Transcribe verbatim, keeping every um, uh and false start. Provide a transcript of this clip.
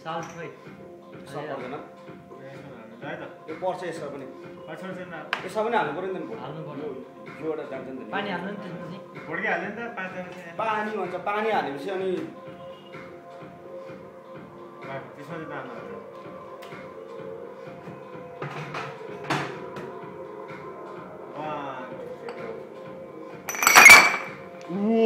साल खै सब पर्दैन है त यो पर्छ यसमा पनि अच्छा अच्छा यसमा पनि हाल्नु पर्यो नि त हाल्नु पर्यो यो एउटा जान्छ नि त पानी हाल्नु नि त्यसपछि भोड्की हाल्यो नि त पाँच जना पानी भन्छ पानी हालेपछि अनि त्यसमा चाहिँ दाम वा